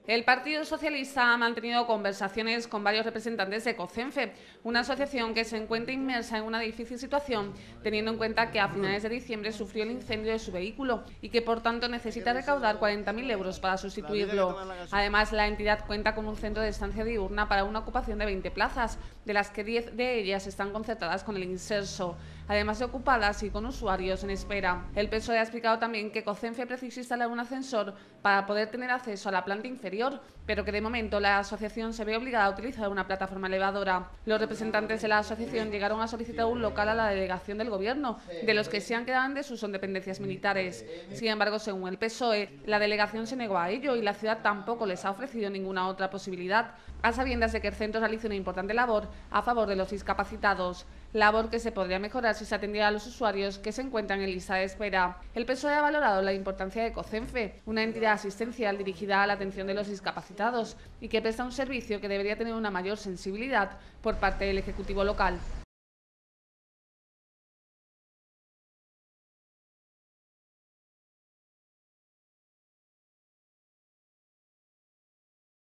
El Partido Socialista ha mantenido conversaciones con varios representantes de Cocenfe, una asociación que se encuentra inmersa en una difícil situación, teniendo en cuenta que a finales de diciembre sufrió el incendio de su vehículo y que por tanto necesita recaudar 40.000 euros para sustituirlo. Además, la entidad cuenta con un centro de estancia diurna para una ocupación de 20 plazas, de las que 10 de ellas están concertadas con el Inserso, además de ocupadas y con usuarios en espera. El PSOE ha explicado también que Cocenfe precisa instalar un ascensor para poder tener acceso a la planta inferior, pero que de momento la asociación se ve obligada a utilizar una plataforma elevadora. Los representantes de la asociación llegaron a solicitar un local a la delegación del gobierno, de los que se han quedado en desuso son dependencias militares. Sin embargo, según el PSOE, la delegación se negó a ello y la ciudad tampoco les ha ofrecido ninguna otra posibilidad, a sabiendas de que el centro realiza una importante labor a favor de los discapacitados, labor que se podría mejorar si se atendiera a los usuarios que se encuentran en lista de espera. El PSOE ha valorado la importancia de Cocenfe, una entidad asistencial dirigida a la atención de los discapacitados y que presta un servicio que debería tener una mayor sensibilidad por parte del Ejecutivo local.